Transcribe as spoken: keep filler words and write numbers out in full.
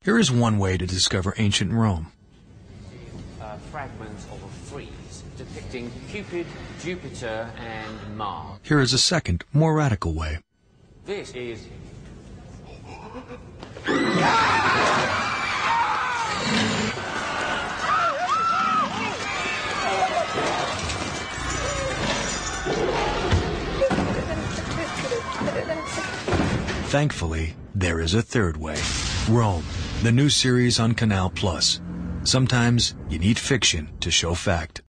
Here is one way to discover ancient Rome. Uh, fragments of a frieze depicting Cupid, Jupiter, and Mars. Here is a second, more radical way. This is... Thankfully, there is a third way. Rome, the new series on Canal Plus. Sometimes you need fiction to show fact.